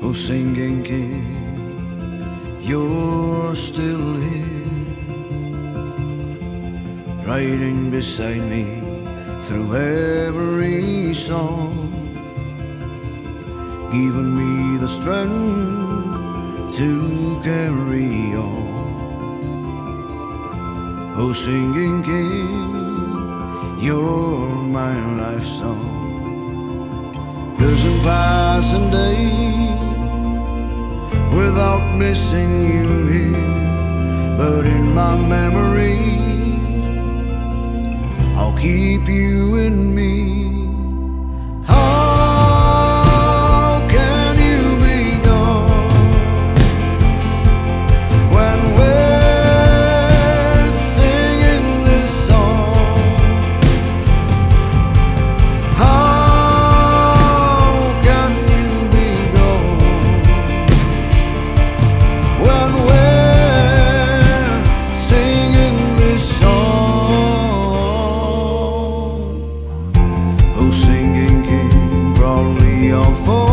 Oh, singing king, you're still here, riding beside me through every song, giving me the strength to carry on. Oh, singing king, you're my life song. Doesn't pass a day without missing you here, but in my memories I'll keep you in me. How can you be gone when we're singing this song? How can you be gone when we're singing this song? Oh, singing king, brought me all for